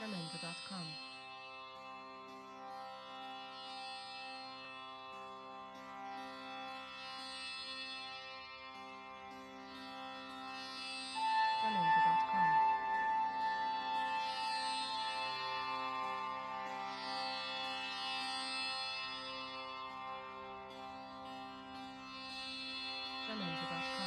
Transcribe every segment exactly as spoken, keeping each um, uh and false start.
Jamendo dot com. Jamendo dot com. Jamendo dot com.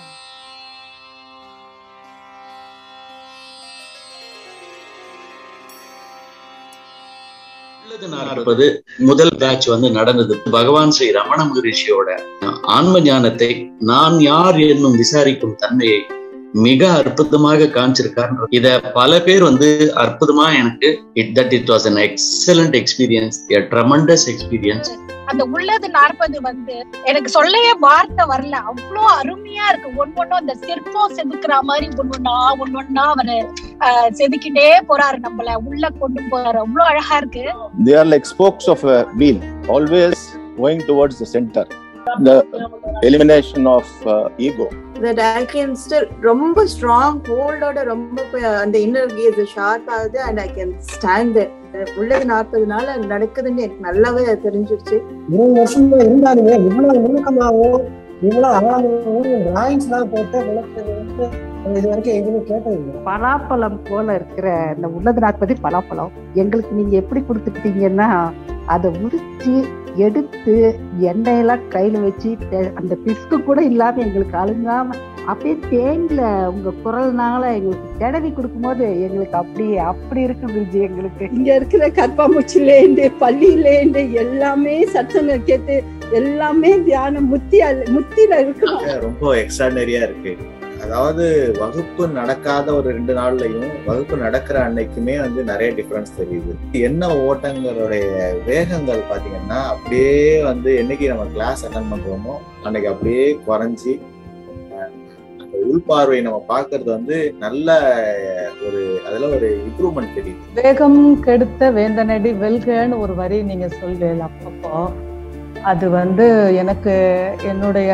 உள்ளது நாற்பது முதல் பேட்ச் வந்து நடந்தது. பகவான் ஸ்ரீ ரமண மகரிஷியோட ஆன்ம ஞானத்தை, நான் யார் என்னும் விசாரிக்கும் தன்மையை மிக அற்புதமாக காமிச்சிருக்கார். இத பல பேர் வந்து அற்புதமா எனக்கு it that it was an excellent experience, a tremendous experience. அந்த உள்ளது நாற்பது வந்து எனக்கு சொல்லவே வார்த்தை வரல, அவ்வளோ அருமையா இருக்கு. ஒன்னொன்னும் அந்த சிற்பம் செதுக்குற மாதிரி ஒன்னொன்னா ஒன்னொன்னா அவரு செதுக்கிட்டே போறாரு, நம்மள உள்ள கொண்டு போறாரு. அவ்வளவு அழகா இருக்கு. They are like spokes of a wheel, always going towards the center. The elimination of uh, ego. That I can still ரொம்ப strong hold ஓட ரொம்ப அந்த inner gaze sharp ஆகுது and I can stand there. உள்ளது நாற்பது நாள் நடக்குதுன்னு எனக்கு நல்லாவே தெரிஞ்சிருச்சு. இருபது வருஷமா இருந்தாலுமே இவ்வளவு நுணுக்கமாகவும் இவ்வளவு ஆழமாகவும் டிராயிங்ஸ் எல்லாம் போட்டு விளக்குறது வந்து இது வரைக்கும் எதுவுமே கேட்டதில்லை. பலாப்பழம் போல இருக்கிற இந்த உள்ளது நாற்பது பலாப்பழம் எங்களுக்கு நீங்க எப்படி கொடுத்துட்டீங்கன்னா அதை உரிச்சு எடுத்து எண்ணெயெல்லாம் கையில வச்சு அந்த பிஸ்கு கூட இல்லாம எங்களுக்கு அழுங்காம அப்படியே தேன்ல உங்க குரல்னால எங்களுக்கு தடவி கொடுக்கும் போது எங்களுக்கு அப்படி அப்படி இருக்கு குருஜி. எங்களுக்கு இங்க இருக்கிற கற்பாமூச்சிலேந்து பள்ளியிலேந்து எல்லாமே சத்சங்க கேட்டு எல்லாமே தியானம் முத்தி முத்தில இருக்கு. ரொம்ப எக்ஸ்ட்ராடனரியா இருக்கு. அதாவது வகுப்பு நடக்காத ஒரு ரெண்டு நாள்லயும் வகுப்பு நடக்கிற அன்னைக்குமே வந்து நிறைய டிஃபரன்ஸ் தெரியுது. என்ன ஓட்டங்களுடைய வேகங்கள் பாத்தீங்கன்னா அப்படியே வந்து என்னைக்கு நம்ம கிளாஸ் அட்டன் பண்றோமோ அன்னைக்கு அப்படியே குறைஞ்சி அந்த உள்பார்வை நம்ம பாக்குறது வந்து நல்ல ஒரு அதுல ஒரு இம்ப்ரூவ்மெண்ட் தெரியுது. வேகம் கெடுத்த வேந்தனடி வெல்கன்னு ஒரு வரி நீங்க சொல்றீங்க. அப்பப்போ அது வந்து எனக்கு என்னுடைய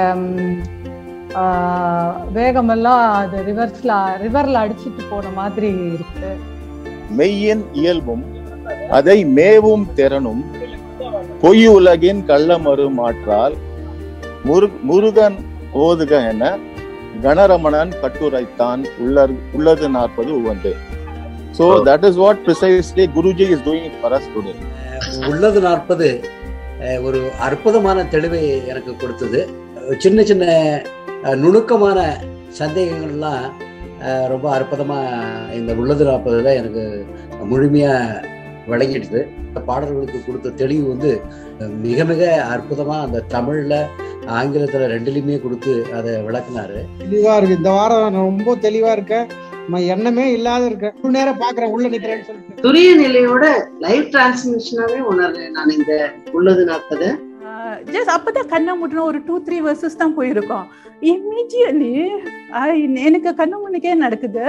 வேகமெல்லாம் அது ரிவர்ஸ்ல ரிவர்ல அடிச்சுட்டு போன மாதிரி இருக்கு. மெய்யின் இயல்பும் அதை மேவும் திறனும் பொய் உலகின் கள்ளமறு மாற்றால் முரு முருகன் ஓதுக என கணரமணன் கட்டுரைத்தான் உள்ளது நாற்பது உவந்து. So that is what precisely Guruji is doing for us today. உள்ளது நாற்பது ஒரு அற்புதமான தெளிவை எனக்கு கொடுத்தது. சின்ன சின்ன நுணுக்கமான சந்தேகங்கள்லாம் ரொம்ப அற்புதமா இந்த உள்ளது நாற்பதுல எனக்கு முழுமையா விளங்கிடுது. பாடல்களுக்கு கொடுத்த தெளிவு வந்து மிக மிக அற்புதமா அந்த தமிழ்ல ஆங்கிலத்துல ரெண்டுலையுமே கொடுத்து அதை விளக்குனாரு. தெளிவா இருக்கு. இந்த வாரம் ரொம்ப தெளிவா இருக்கேன். எண்ணமே இல்லாத இருக்கேன். ஒரு நேரம் பாக்குறேன் உள்ள நிக்கிறேன்னு சொல்லிட்டு துரிய நிலையோட லைவ் டிரான்ஸ்மிஷனாவே உணர்றேன் நான் இந்த உள்ளது நாற்பது. ஜஸ்ட் அப்பதான் கண்ணை மூட்டின ஒரு டூ த்ரீ வர்சஸ் தான் போயிருக்கோம். இம்மீடியட்லி எனக்கு கண்ணு முன்னுக்கே நடக்குது.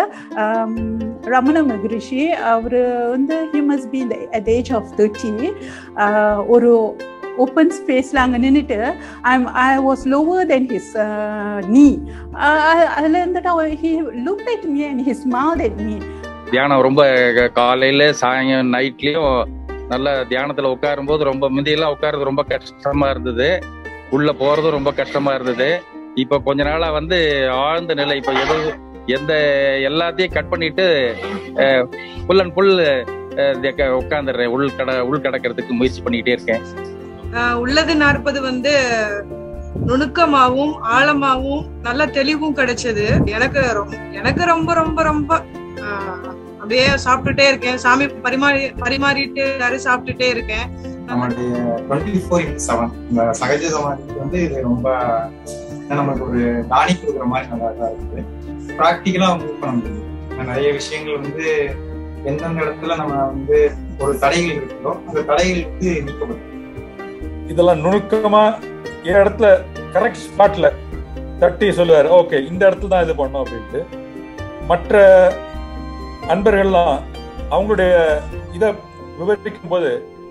ரமண மகரிஷி அவரு வந்து he must be at age of thirty. ஒரு ஓப்பன் ஸ்பேஸ்ல அங்கே நின்றுட்டு I'm I was lower than his knee. அதுல இருந்துட்டு he looked at me and he smiled at me. தியானம் ரொம்ப காலையில சாயங்காலம் நைட்லயும் நல்ல தியானத்துல உட்காரும் போது ரொம்ப முந்தியெல்லாம் உட்கார்றது ரொம்ப கஷ்டமா இருந்தது. உள்ள போறதும் ரொம்ப கஷ்டமா இருந்தது. இப்ப கொஞ்ச நாளா வந்து ஆழ்ந்த நிலை, இப்ப எது எந்த எல்லாத்தையும் கட் பண்ணிட்டு ஃபுல் அண்ட் ஃபுல் உட்காந்துடுறேன். உள் கட உள் கடக்கிறதுக்கு முயற்சி பண்ணிக்கிட்டே இருக்கேன். உள்ளது நாற்பது வந்து நுணுக்கமாவும் ஆழமாவும் நல்ல தெளிவும் கிடைச்சது. எனக்கு எனக்கு ரொம்ப ரொம்ப ரொம்ப அப்படியே சாப்பிட்டுட்டே இருக்கேன். சாமி பரிமாறி பரிமாறிட்டு சாப்பிட்டுட்டே இருக்கேன். நம்மளுடைய டுவெண்ட்டி ஃபோர் இன்ட் செவன் இந்த சகஜ சமாதிக்கு வந்து இது ரொம்ப நமக்கு ஒரு தானி கொடுக்குற மாதிரி நல்லா தான் இருக்குது. ப்ராக்டிக்கலா மூவ் பண்ண முடியுது. நிறைய விஷயங்கள் வந்து எந்தெந்த இடத்துல நம்ம வந்து ஒரு தடைகள் இருக்குதோ அந்த தடைகள் வந்து நீக்கப்படும். இதெல்லாம் நுணுக்கமா என் இடத்துல கரெக்ட் ஸ்பாட்ல தட்டி சொல்லுவாரு, ஓகே இந்த இடத்துல தான் இது பண்ணோம் அப்படின்ட்டு. மற்ற அன்பர்கள்லாம் அவங்களுடைய இதை விவரிக்கும் போது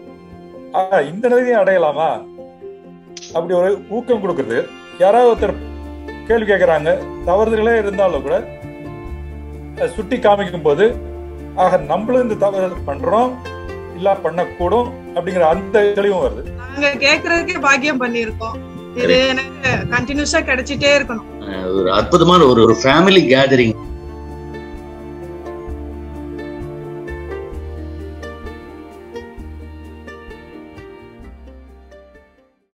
இந்த நிலையை அடையலாமா அப்படி ஒரு ஊக்கம் கொடுக்குறது. யாராவது ஒருத்தர் கேள்வி கேட்கறாங்க, தவறுதலே இருந்தாலும் கூட சுட்டி காமிக்கும் போது ஆக நம்மளும் இந்த தவறு பண்றோம் இல்ல பண்ணக்கூடும் அப்படிங்கிற அந்த தெளிவும் வருது. நாங்க கேக்குறதுக்கே பாக்கியம் பண்ணிருக்கோம். இது எனக்கு கண்டினியூஸா கிடைச்சிட்டே இருக்கணும். ஒரு அற்புதமான ஒரு ஃபேமிலி கேதரிங்.